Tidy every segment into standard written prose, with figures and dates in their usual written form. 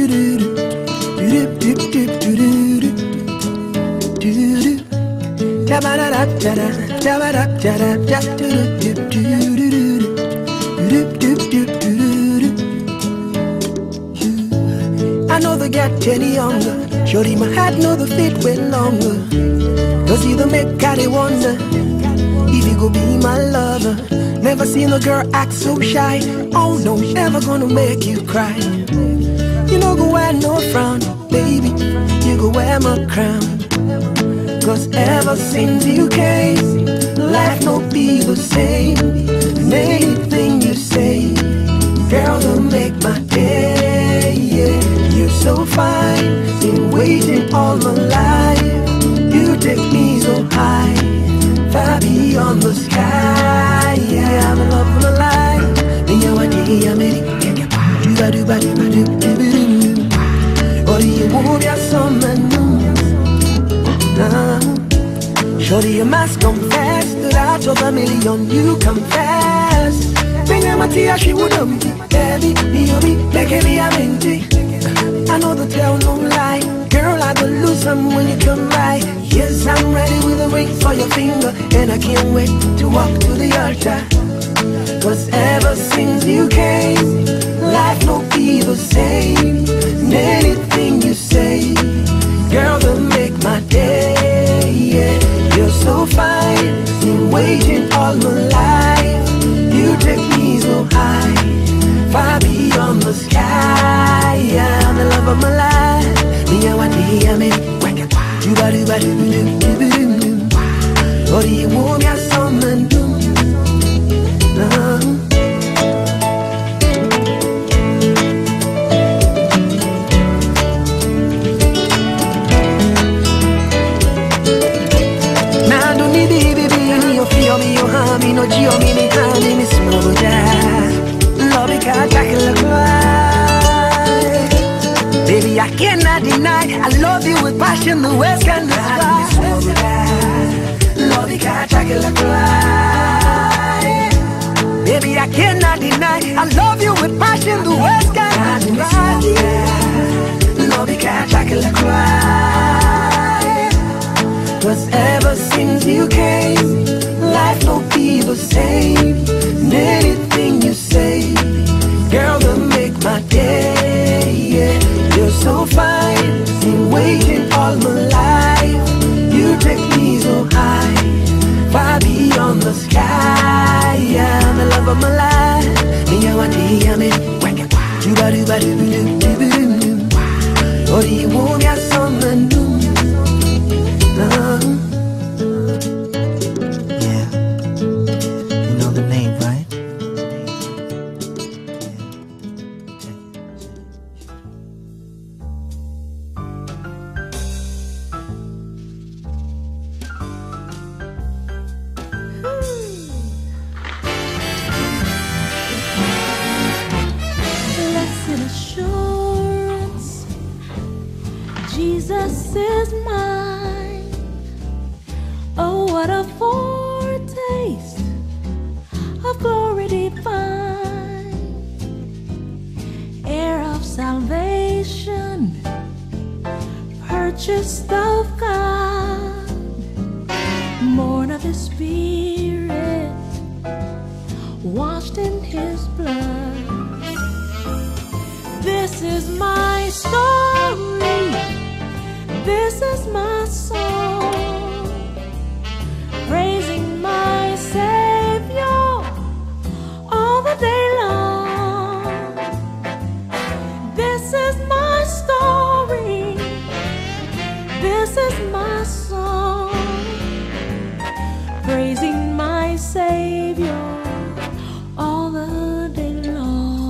I know the get any younger. Shorty, my heart know the fit way longer. Cause you the make I wonder if you go be my lover. Never seen a girl act so shy. Oh no, ever gonna make you cry. You know go wear no frown, baby. You go wear my crown. Cause ever since you came, life no be the same. And anything you say, girl, don't make my day. Yeah, you're so fine. Been waiting all my life. You take me so high, far beyond the sky. Yeah, I'm in love with my life. And you're a day I'm in it. Or do you move your summer noons? Shorty, you must confess that out of a million you confess. Think I'm a tea, she wouldn't be heavy, me, making me a minty. I know the tell no lie. Girl, I will lose some when you come by. Yes, I'm ready with a ring for your finger. And I can't wait to walk to the altar. Cause ever since you came, life no be the same. And anything you say, girl, will make my day. Yeah, you're so fine. Been waiting all my life. You take me so high, far beyond the sky. Yeah, I'm the love of my life. Me and what I'm in. Or do you want me something new? Now don't need baby, you feel me, you harm me, no geo me, honey, me small jazz. Love it, can't tackle a cry. Baby, I cannot deny, I love you with passion, the West can describe. Love it, can't tackle a cry. Baby, I cannot deny, I love you with passion, the West can describe. Love it, can't tackle a cry. Cause ever since you came, life don't be the same. And anything you say, girl, will make my day. Yeah, you're so fine. Been waiting all my life. You take me so high, far beyond the sky. Yeah, I'm the love of my life. Me and what I'm in. Or do you want me something new? Yeah, you know the name, right? Blessed assurance, Jesus is mine. Oh, what a foretaste of glory divine, heir of salvation, purchased of God, born of His Spirit, washed in His blood. This is my story, this is my song, praising my Savior all the day long. This is my story, this is my song, praising my Savior all the day long.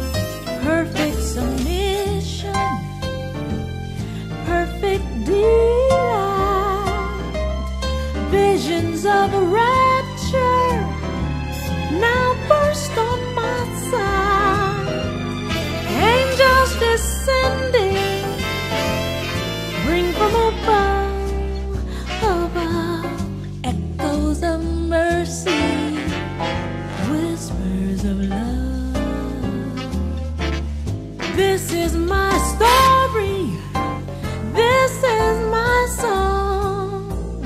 Perfect submission, perfect deed. is my story. This is my song,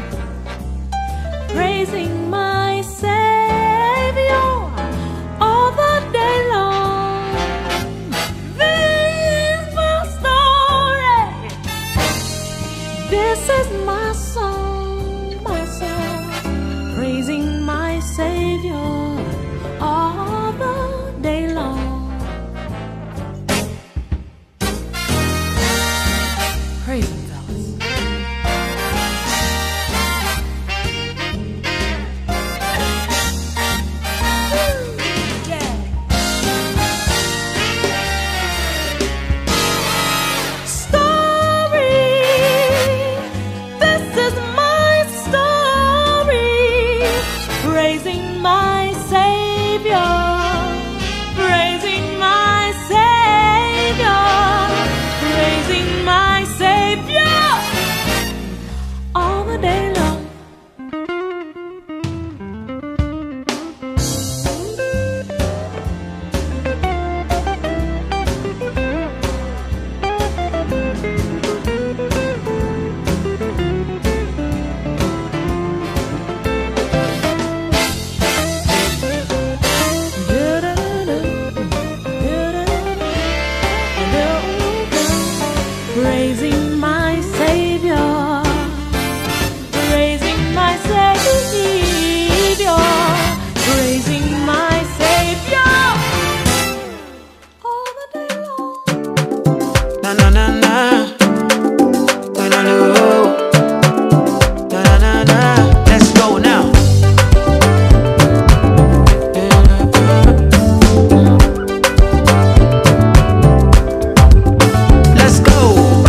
praising my Savior all the day long. This is my story. This is my song, praising my Savior all the day long. Praise him, fellas. Yeah. Story. This is my story. Praising my Savior. Praising my Savior. Praising my Savior all the day long. Praising my Savior, praising my Savior, praising my Savior all the day long. Na na na na, na na na, na na na. Let's go now. Let's go.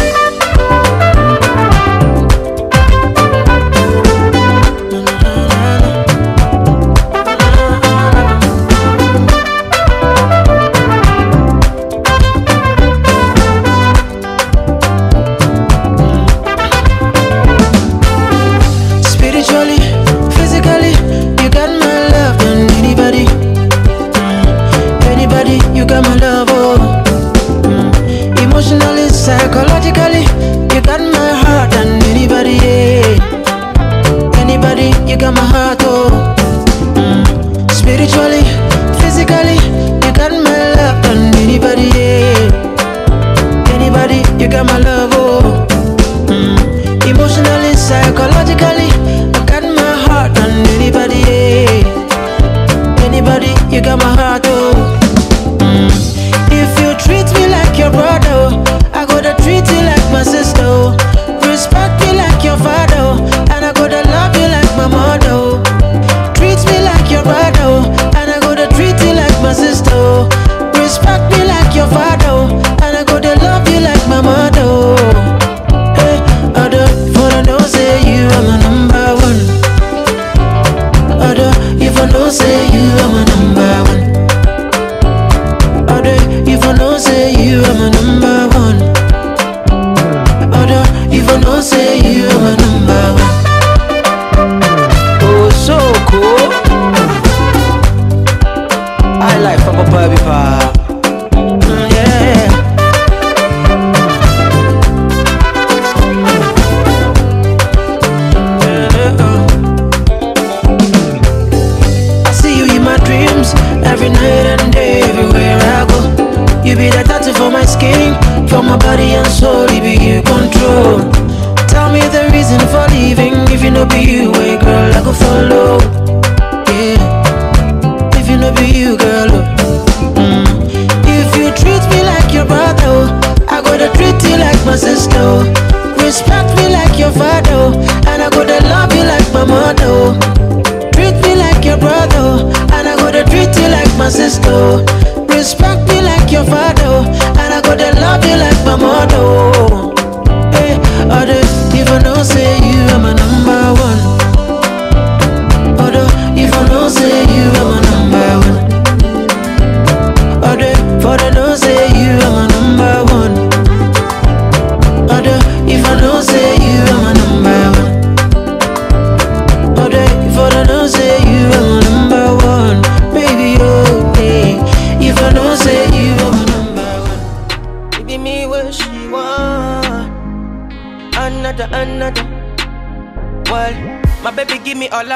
Spiritually, physically, you got my love than anybody. Anybody, you got my love, oh. Emotionally, psychologically, you got my heart than anybody, yeah. Anybody, you got my heart, oh. Spiritually, physically, you got my love than anybody, yeah. Anybody, you got my love, oh. Emotionally, psychologically, I got my heart than anybody, yeah. Anybody, you got my heart, oh. If you treat me like your brother, I gotta treat you like my sister, oh. Respect me like your father, oh. And I gotta love you like my mother, oh. Treat me like your brother, oh. And I gotta treat you like my sister, oh. Respect me like your father, oh. And I gotta love you like my mother, oh. Hey, other for I know say you are my number one. Other if I know say you are my number one. Other if I know say you are my number one. Other if I know say you are my number one. Oh, so cool. I like Papa Baby Pa. Yeah. I see you in my dreams every night and day, everywhere I go. You be the tattoo for my skin, for my body and soul. You be you control. Tell me the reason for leaving. If you know be you, hey girl, I go follow. Yeah. If you know be you, girl. If you treat me like your brother, I gotta treat you like my sister. Respect me like your father, and I gotta love you like my mother. Treat me like your brother, and I gotta treat you like my sister. Respect me like your father, and I gotta love you like my mother. Hey, other if I know say you are my number one. Other if I know say you are my number one. Other for the know say you are my number one. Other if I know say you are my number one. Other for the know say you are my number one. Baby, oh, hey.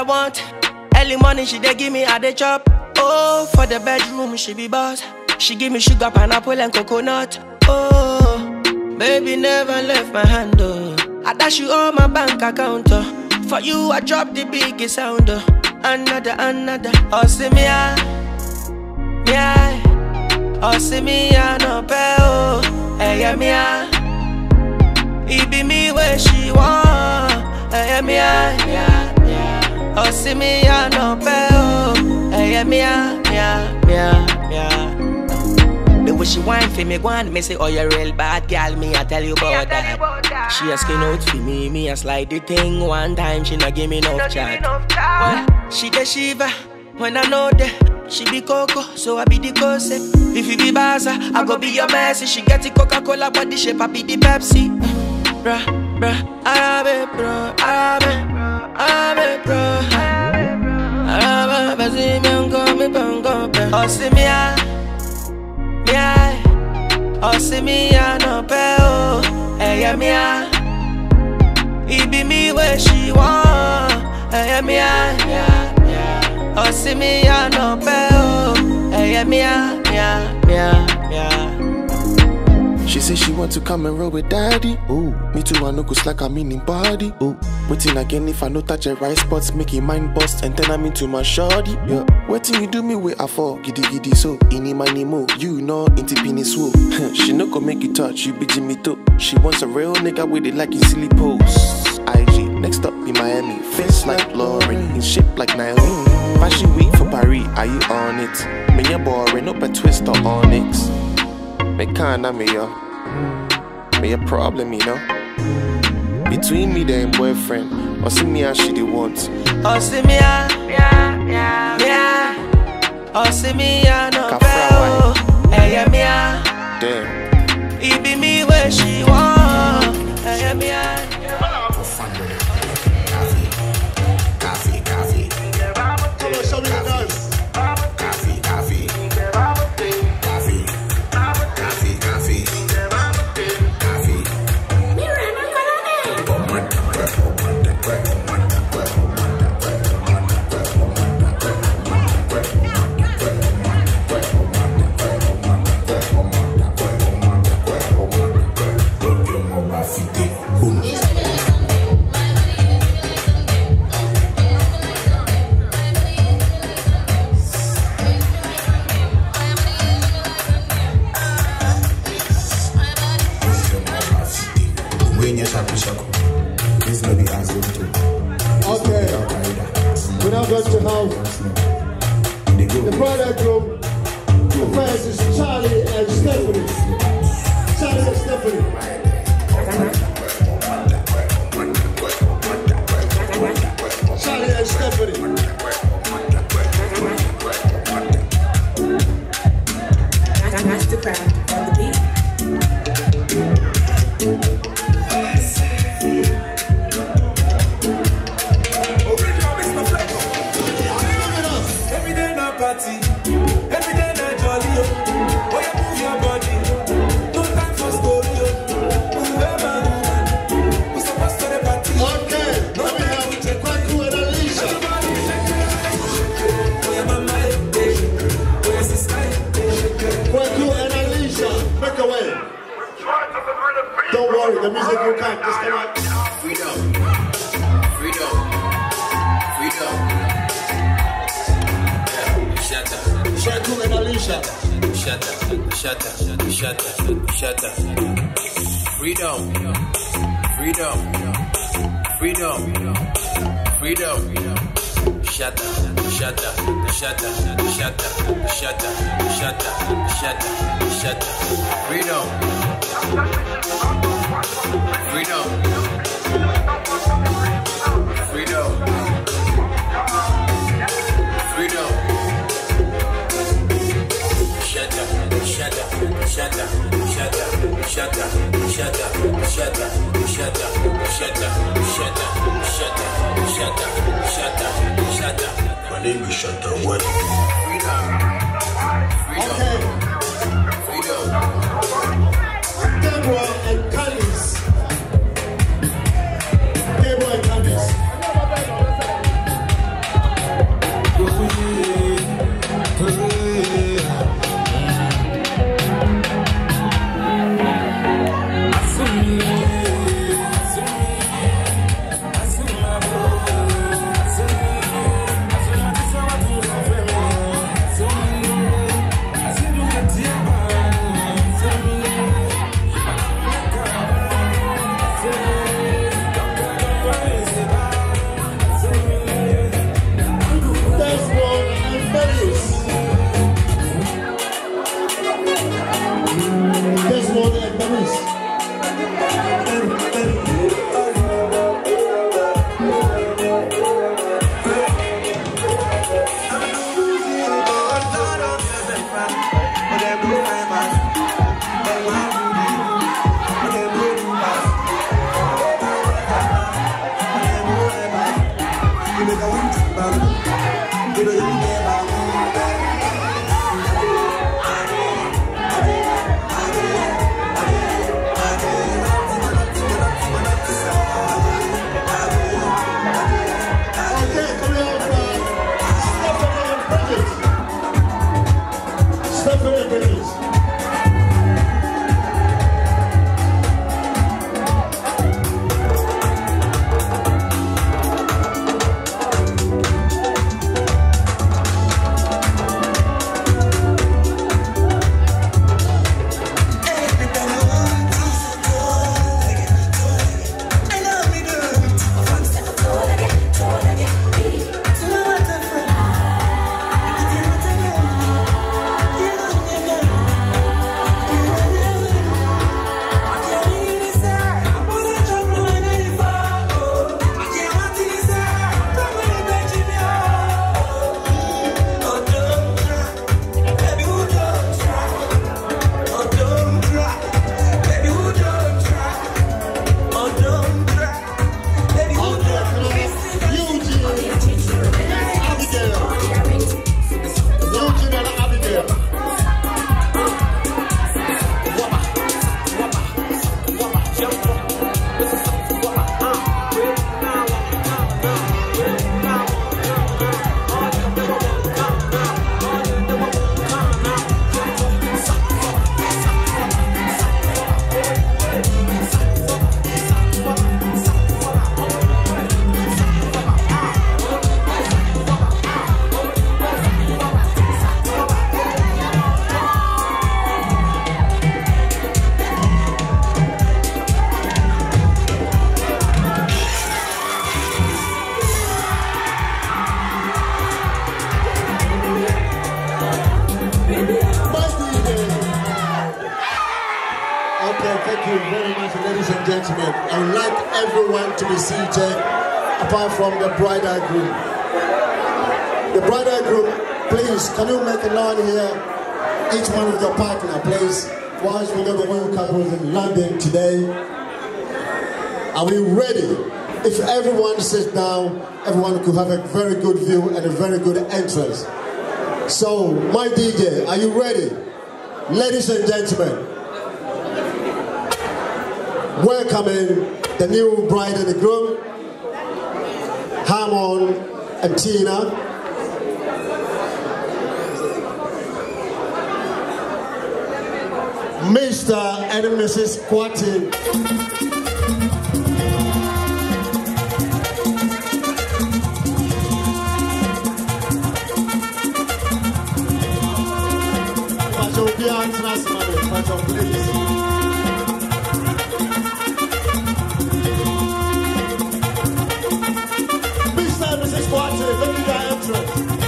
want. Early morning, she dey give me a day chop. Oh, for the bedroom, she be boss. She give me sugar, pineapple, and coconut. Oh, baby never left my hand, oh. I dash you all my bank account, oh. For you, I drop the biggest sound, oh. Another. Oh, see me, oh, see me, no pay, oh. Hey, yeah, me, it be me where she want. Hey, yeah, me, oh, see me, no pay, oh. Hey, yeah, me, the way she whine for me, one me say, oh, you're real bad girl, me, I tell you about that. She a skin out for me a slide the thing. One time, she not give me enough chat. Well, she the shiva, when I know that. She be Coco, so I be the Cose. If you be Baza, I go be your Messi. She get the Coca-Cola, but the shape I be the Pepsi. Bruh, Arabe, bro, Arabe, bro. Arabe, basi me pongo, oh, see me, oh, see me, no pay, oh. Hey, yeah, me, it be me where she want. Hey, yeah, me, oh, see me, no pay, oh. Hey, yeah, me. She say she want to come and roll with daddy. Ooh, me too, I know go slack, I'm in body. Ooh, waiting again if I no touch the right spots, making mind bust, and then I'm into my shorty. Yeah, waiting you do me wait I fall, giddy so. Ini money mo, you know, inti pini swoop. She no go make you touch, you be Jimmy too. She wants a real nigga with it like his silly pose. IG, next up in Miami, face like Lauren, in shape like Naomi. Fashion week for Paris, are you on it? Me ya boring, up a twist or onyx. Me kinda me yo. Me a problem, you know. Between me and boyfriend, or see me as she the want. Oh, see me, oh, see me, no pay, hey, yeah, me, damn. It be me where she want. Hey, yeah, me, Coffee. Come on, show me the dance. Coffee. Okay, we're now going to have the brother group. The first is Charlie and Stephanie. Charlie and Stephanie. Charlie and Stephanie. Mastercraft on the beat. Don't worry, the music will come. Just come out. Freedom. Shut up. Kwaku and Alicia. Shut up. Freedom. Shut up. Freedom. My name is Shut Up. What? Okay. Deborah and Candice. Thank you very much, ladies and gentlemen. I would like everyone to be seated, apart from the bridal groom. The bridal groom, please, can you make a line here? Each one of your partner, please. Whilst we got the new couples in London today. Are we ready? If everyone sits down, everyone could have a very good view and a very good entrance. So, my DJ, are you ready? Ladies and gentlemen, welcoming the new bride and the groom, Hammond and Tina. Mr. and Mrs. Kwati. Mr. and Mrs. Kwati, let me get entrance.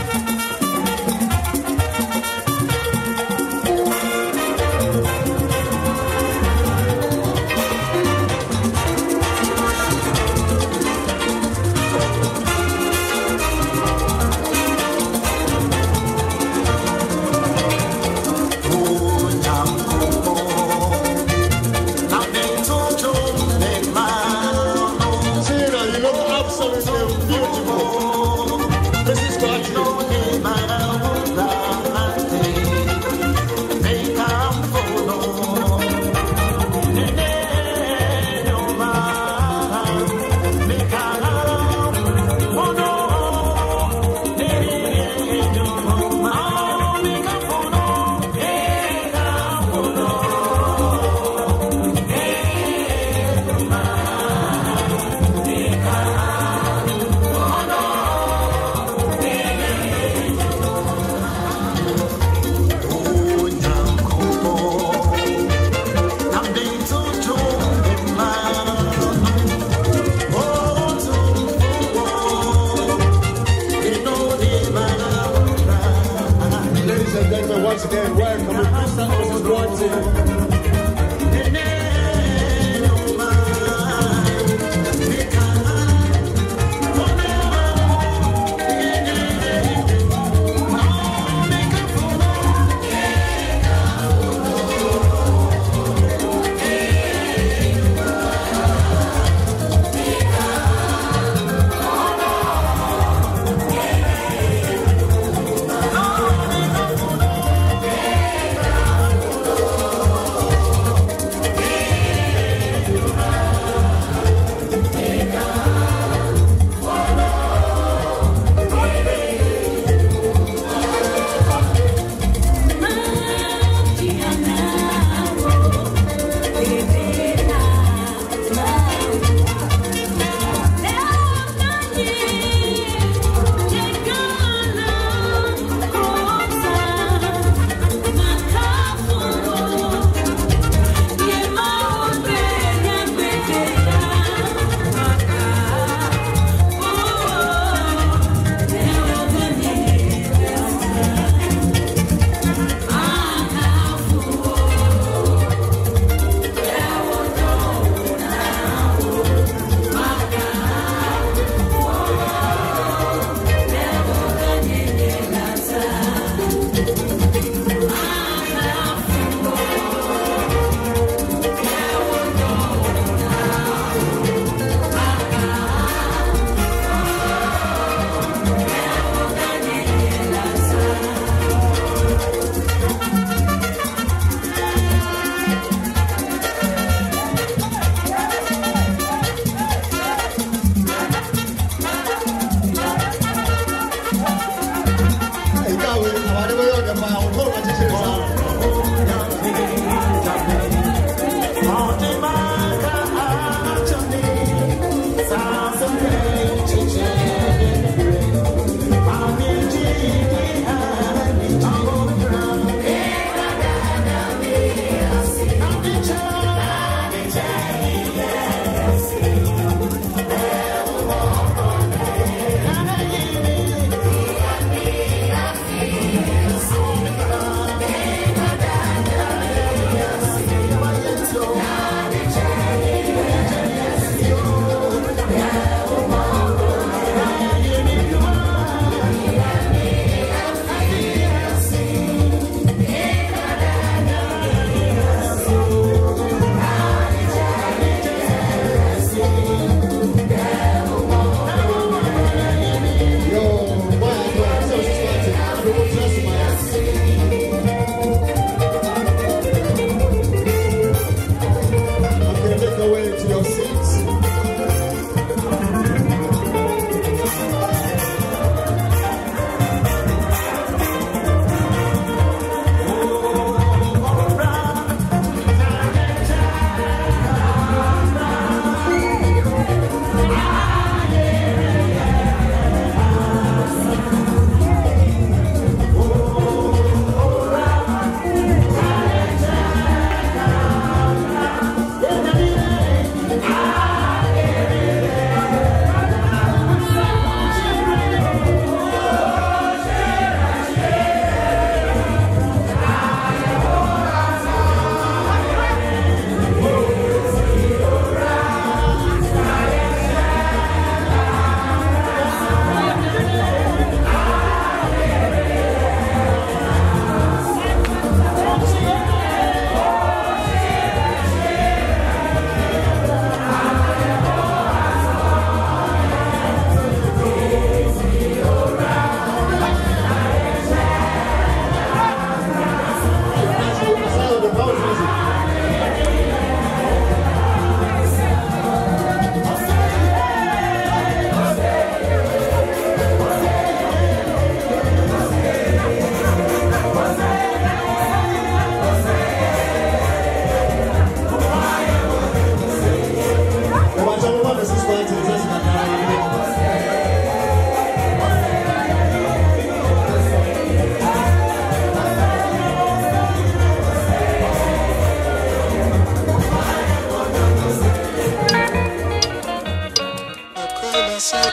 Once again, welcome to Mr. and Mrs. Kwati.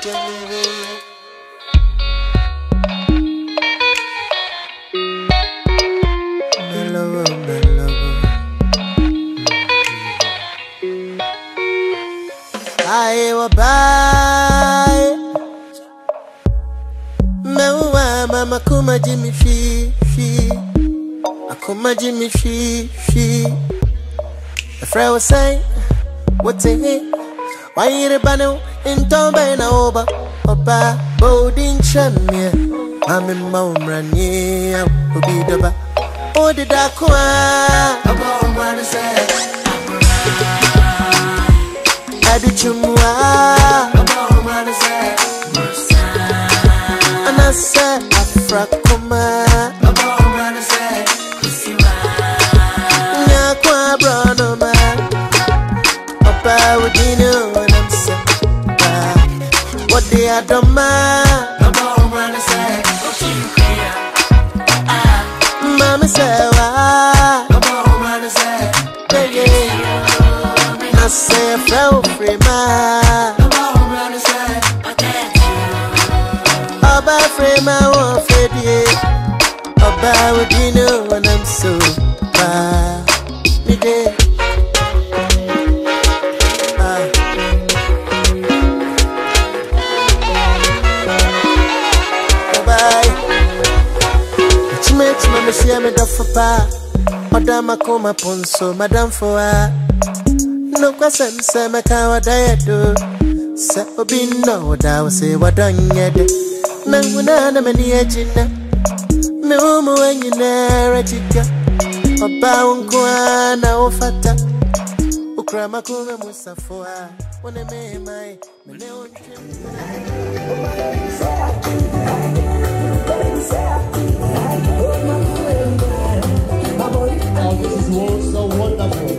I will buy Mewa mama kuma Jimmy she Akuma Jimmy she The friend was saying what's in it? Why you the banu in Tomba na Oba Oba Bodin Chamia Mami Momrani Ubi Daba Odi Dakwa Aba Omani say Adi Chumwa Aba Omani say Anasa Afrakuma Aba Omani say Nyakwa Brono ma Oba Udino Namsa What they are done ma Aba Omani say Mama say Aba Omani say I say fell free ma Aba Omani say Oba free ma won't fade ye Oba Udino when I'm so bad Me day Mama see me do for pa Madam Akoma Ponso Madam for no question say me can what I do say obi no da say what done yet na na many ejina me umu enyina rachika oba unko na ofata ukrama kuma musafo one me mai me ne ontwe Oh, this is so wonderful.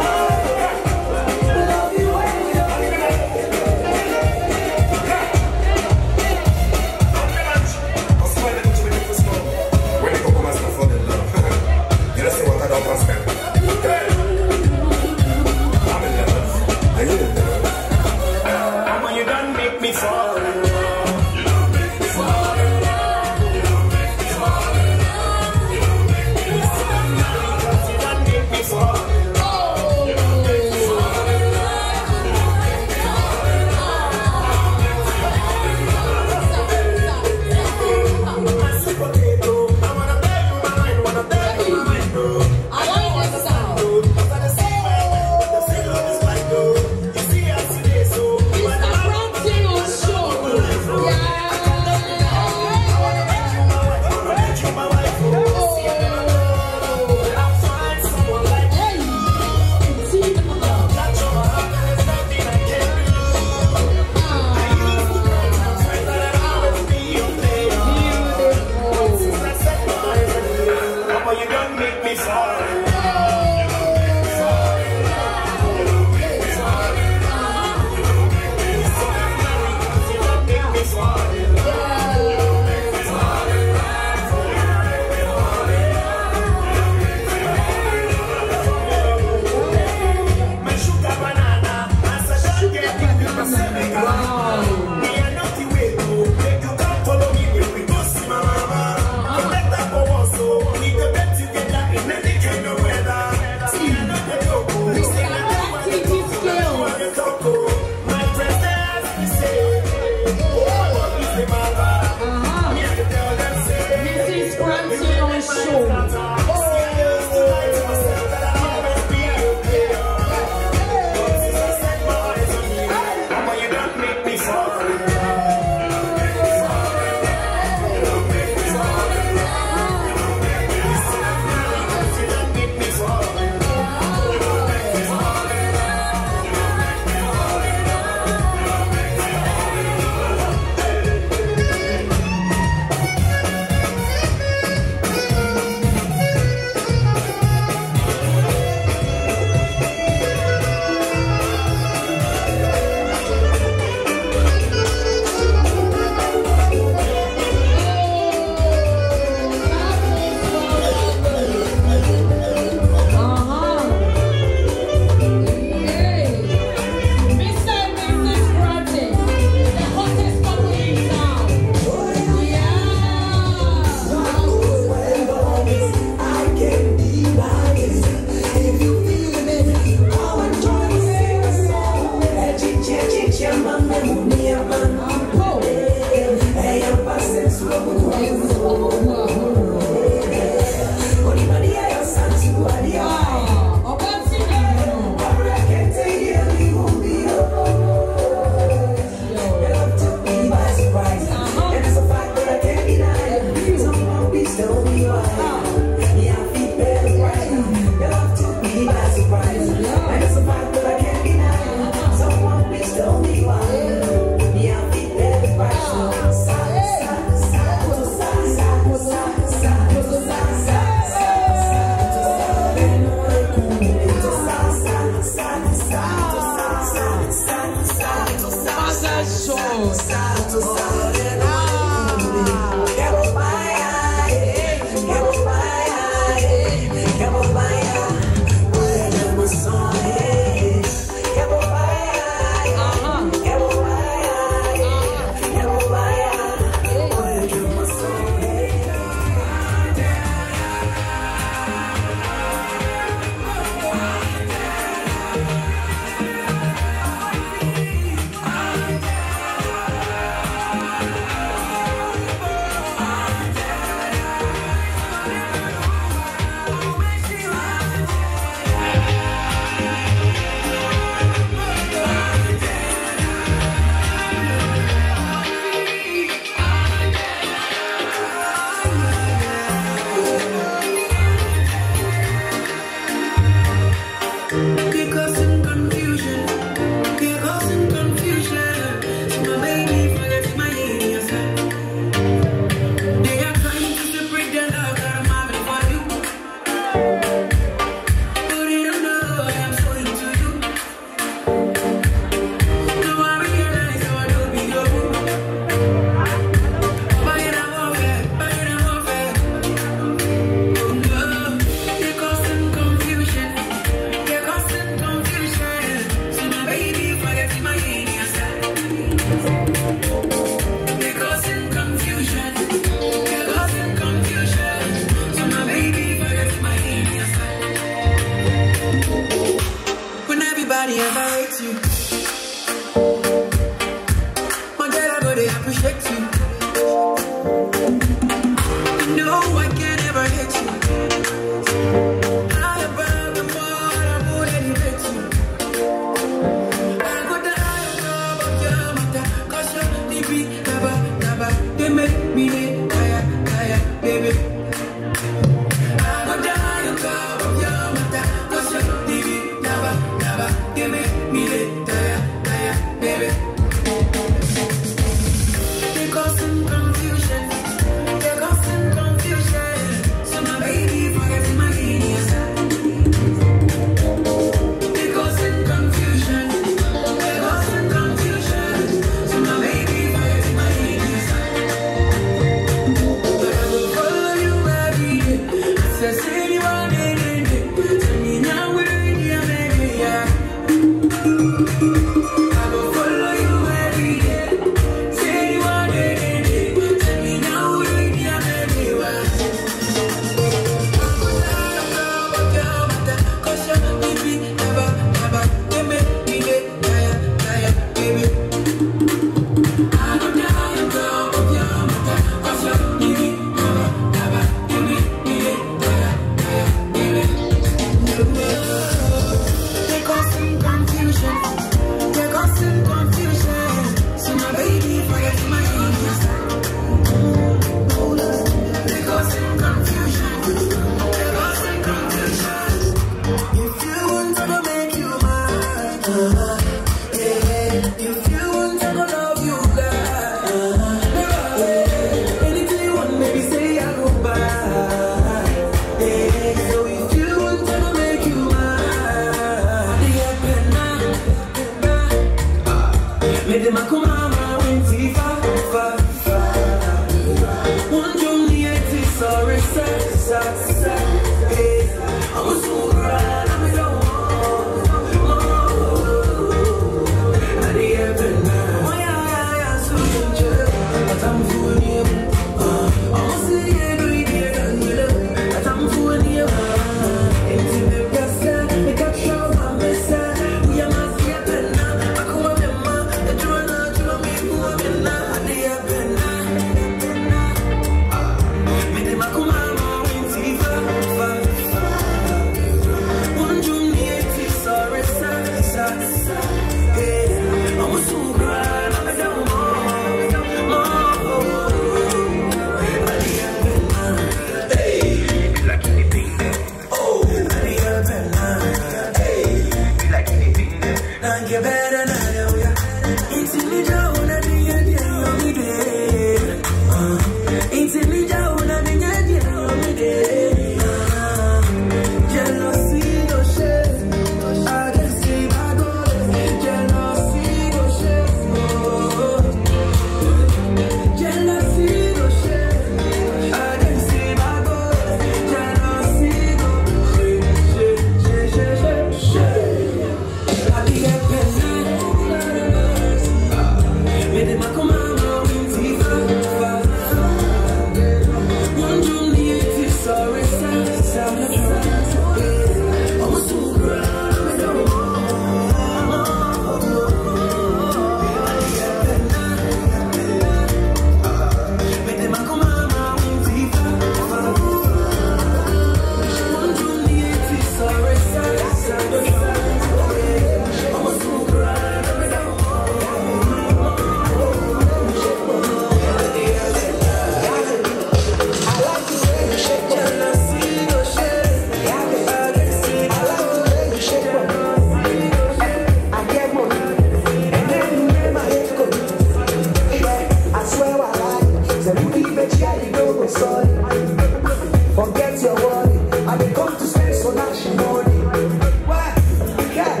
Say, who you bet you don't go sorry. Forget your worry. I dey come to spend so much money. Why? Yeah.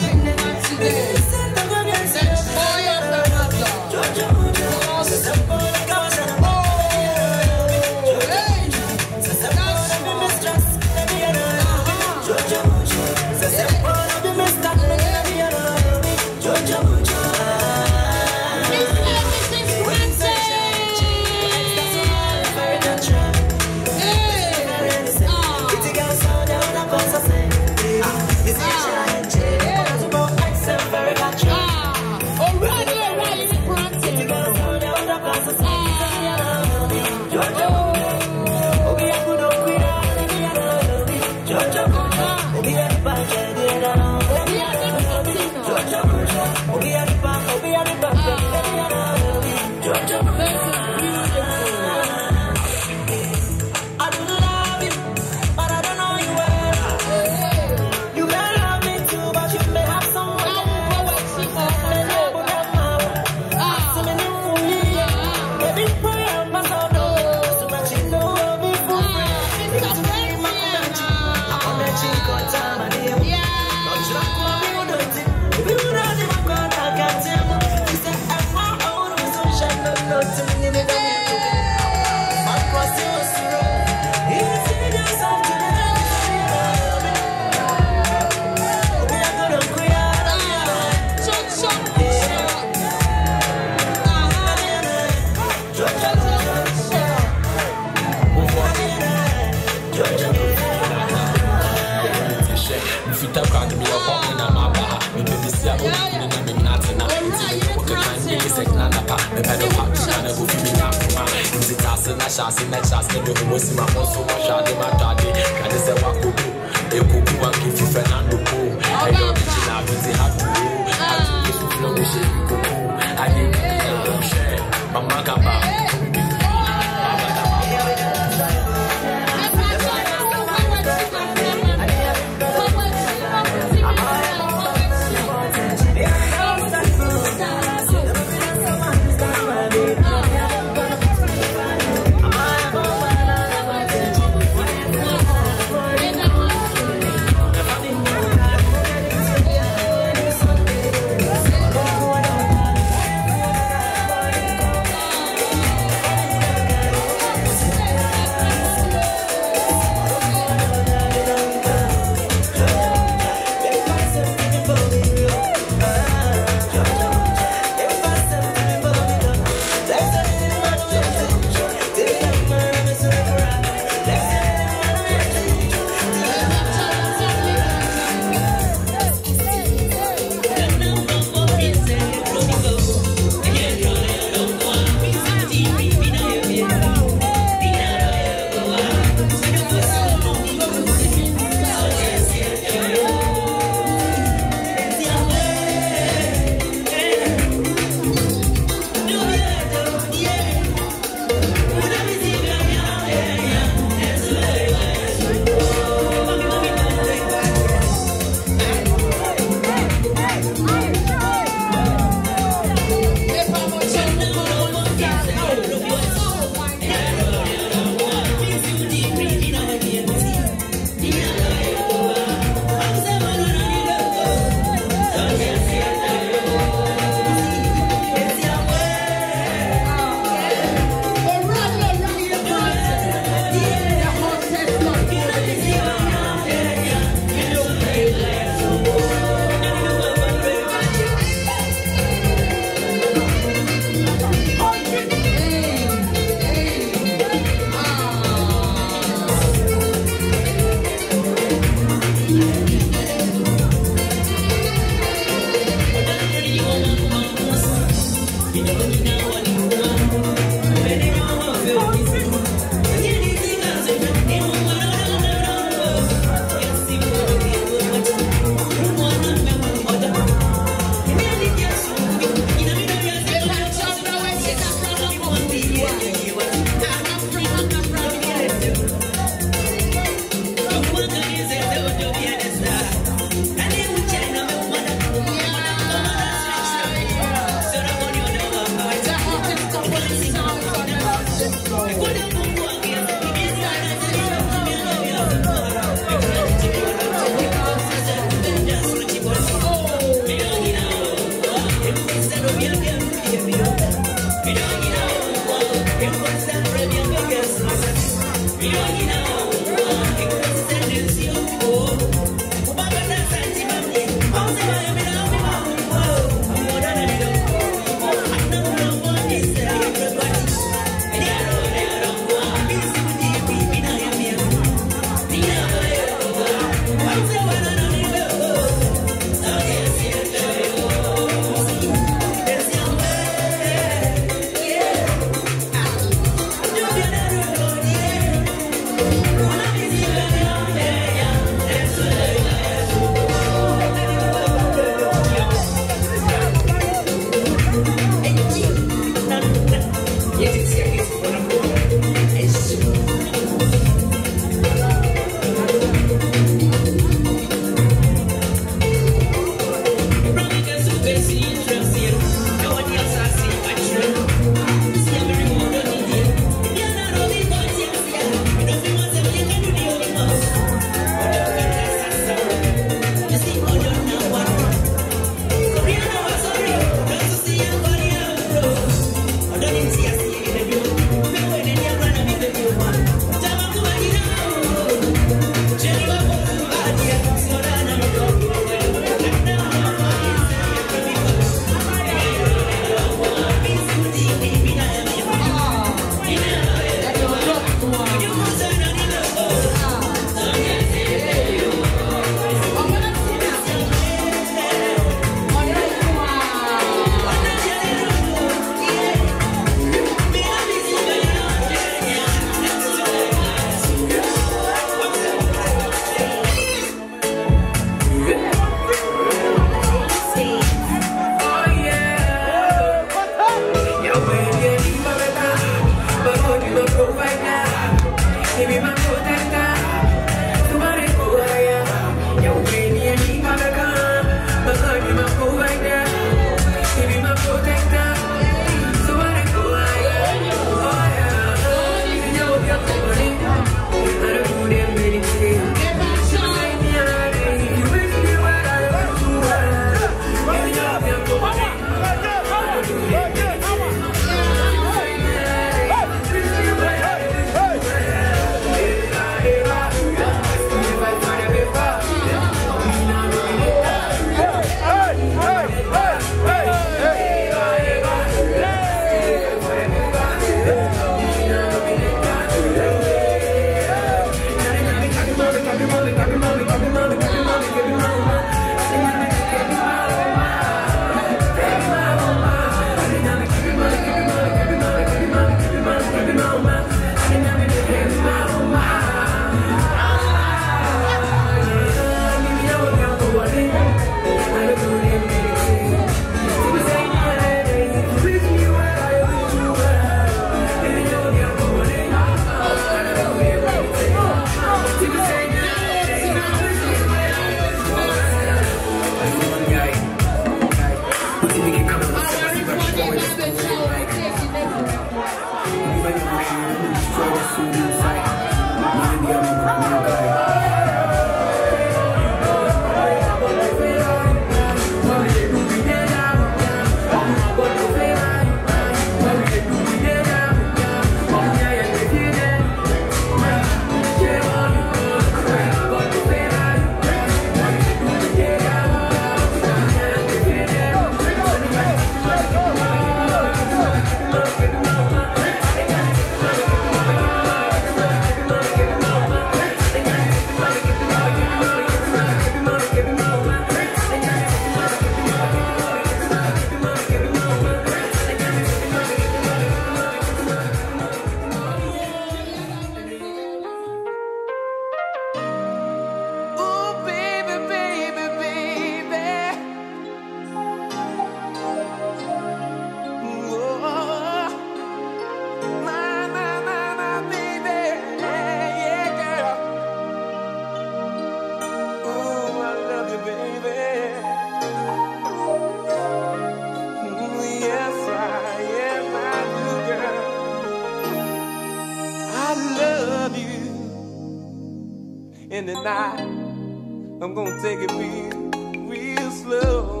tonight. I'm gonna take it real slow.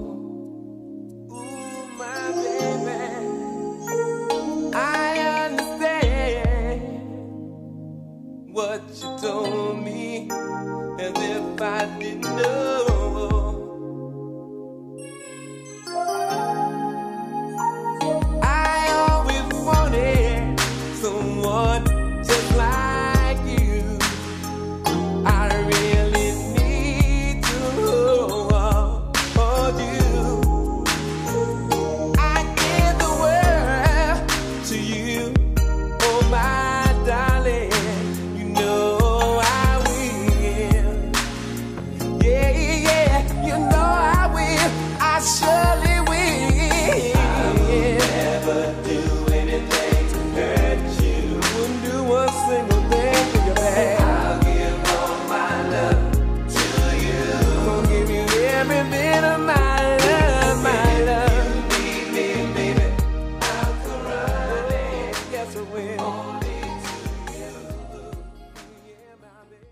Ooh, my baby, I understand what you told me, as if I didn't know. I always wanted someone just like you. I really need to hold you. I give the world to you, oh my darling. You know I will. Yeah, yeah, you know I will. I surely will. I'll never do anything to hurt you. Wouldn't do one single thing for your back. I'll give all my love to you. Gonna give you every bit of my love, my love. If you need me, baby, I'll come running. Yes, I will. Only to you. Yeah, my baby.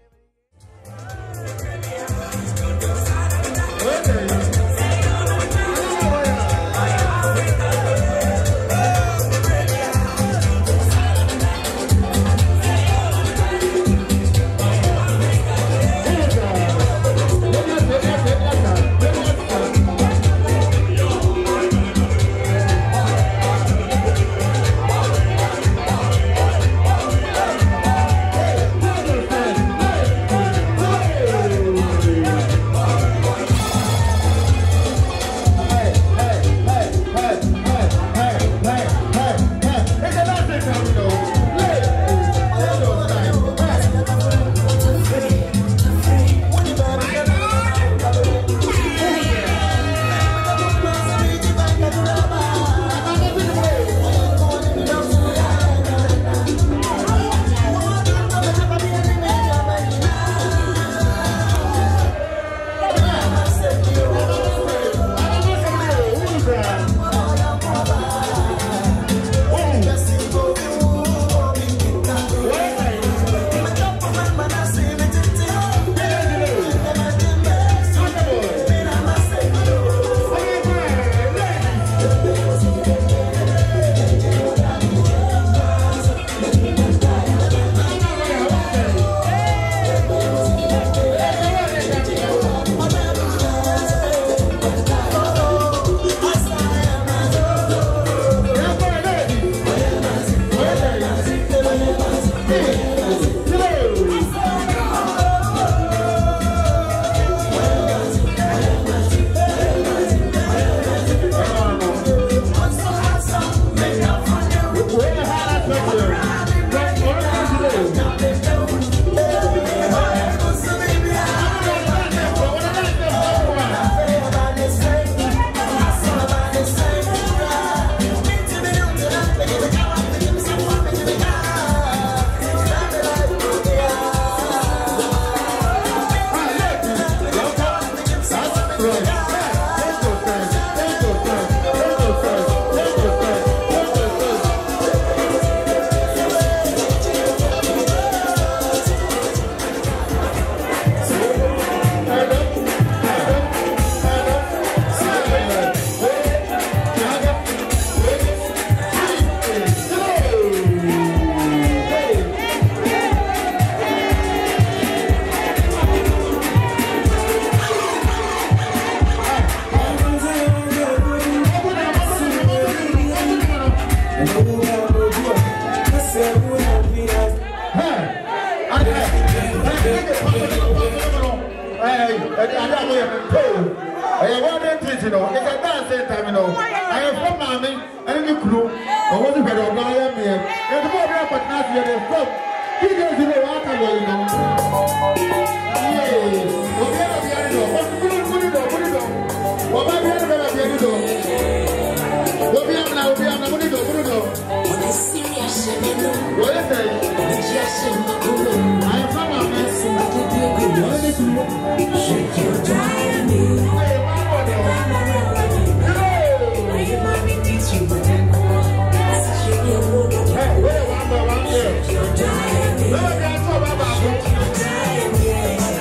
Hey,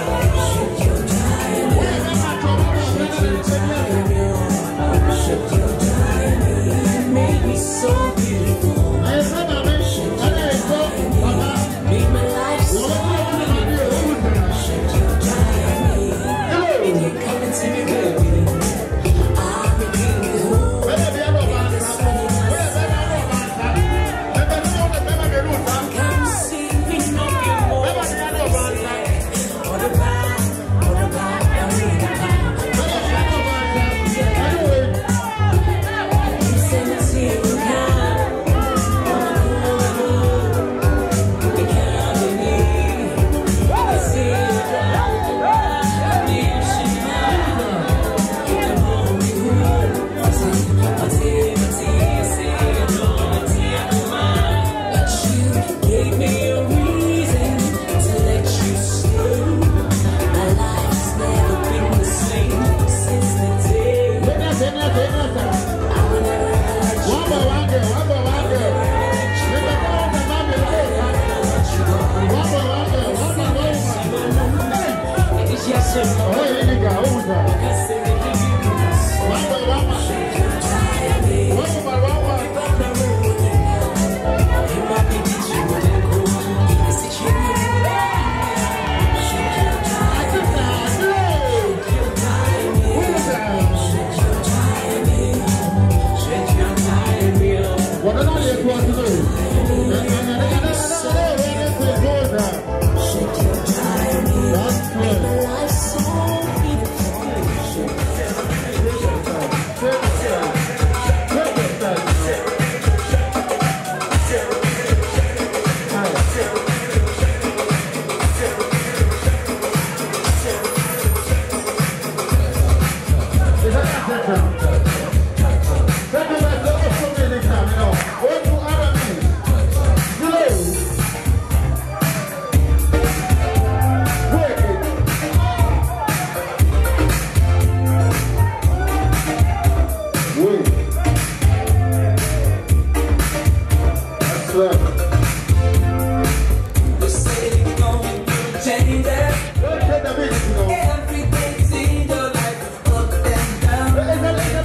Everything's in your life, up and down.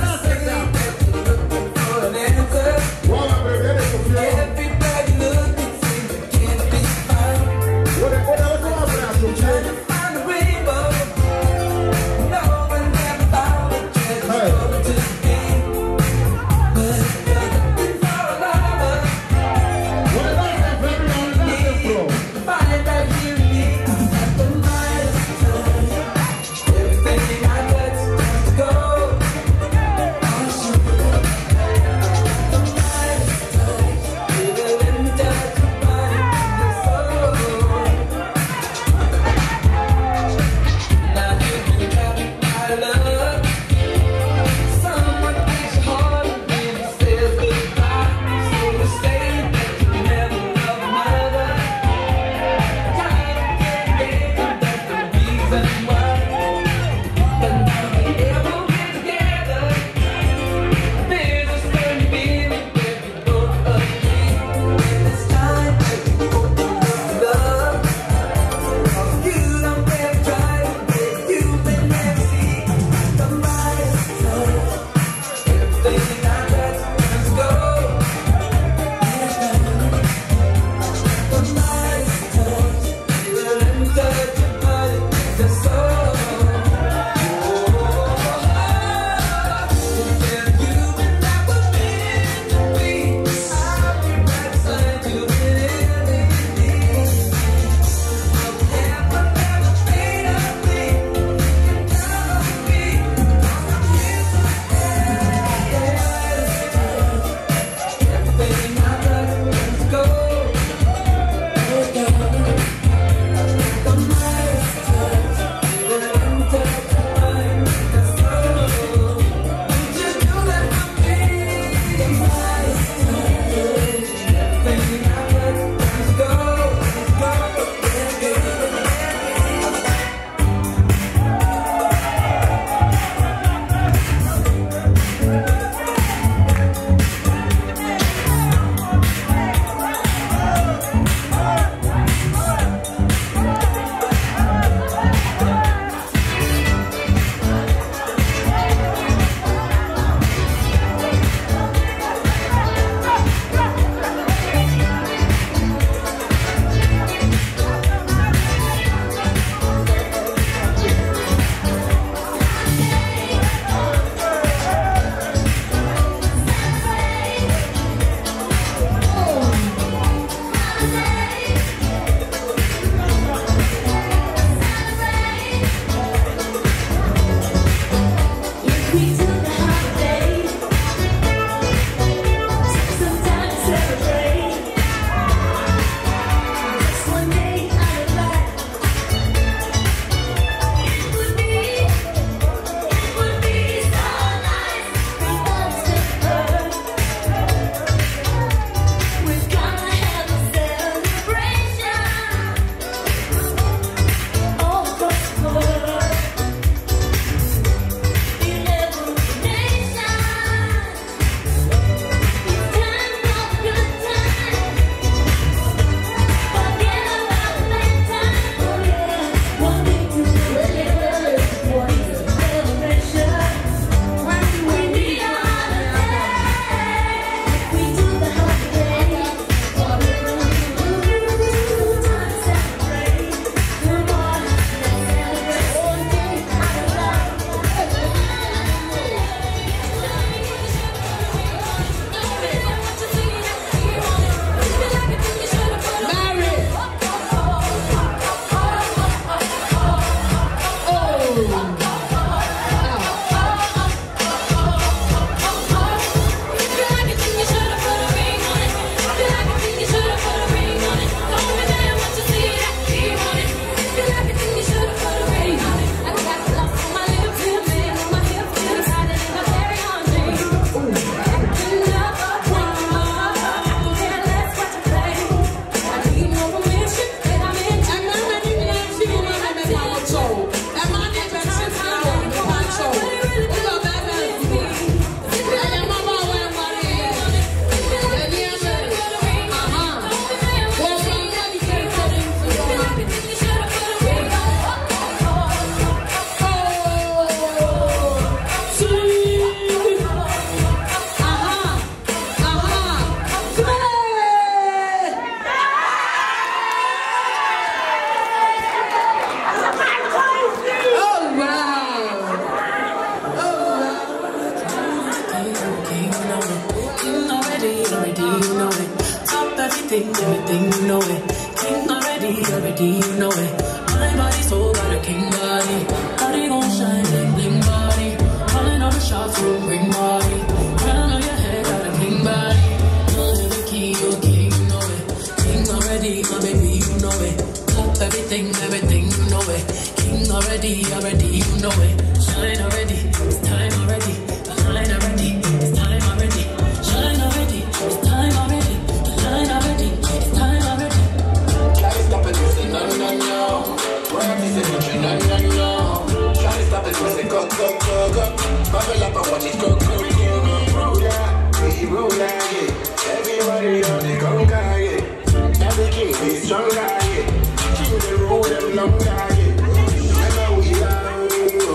everything, you know it. King already, you know it. My body so got a king body. Body gon' shine, bling bling body. Calling all the shots, ring body. Crown on your head, got a king body. You're the king, you know it. King already, my baby, you know it. Top everything, you know it. King already, you know it. Shine already, it's time already. Line already, it's time already. Shine already, it's time already. Line already, it's time already. Can't stop it, we say no, no, no. Where is it, no, no, no. Can't stop it, we say go, go, go, go. Bubble up and watch it go, go, go, go. Roll like it. Everybody on the conga, yeah. Every king be strong, yeah. King the roll them long, yeah. I know we are.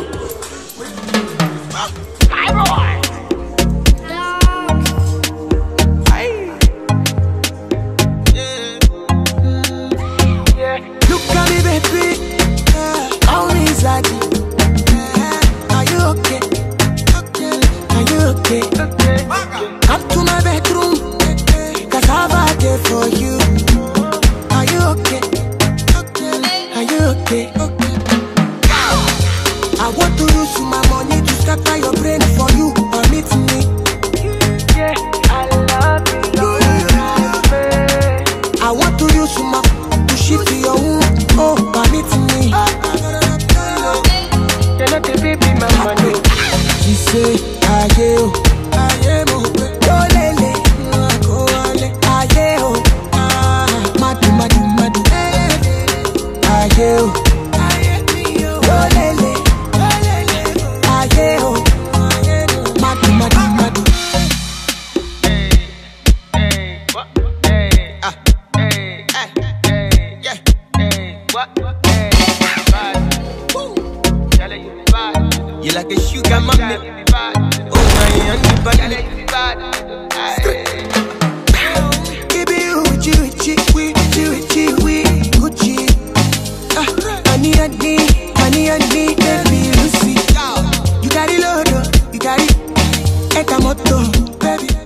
My boy. Look at me, baby. Call me Zaddy. Are you okay? Are you okay? Come to my bedroom, cause I've a day for you. Are you okay? Are you okay? I want to use my money to scatter your brain for you. Permit me. Yeah, I love you. I want to use my to shift to your womb. Oh, permit me. You're not a baby, my money. She say, I am open. Go lele, go ale. I am madu, madu, madu. I am. Go lele, I am madu, madu, madu. You like a sugar mommy. Oh my, and you bad. Baby, Gucci, Gucci. Honey, baby, Lucy. You got it, Lord, you got it. Ekamoto, baby.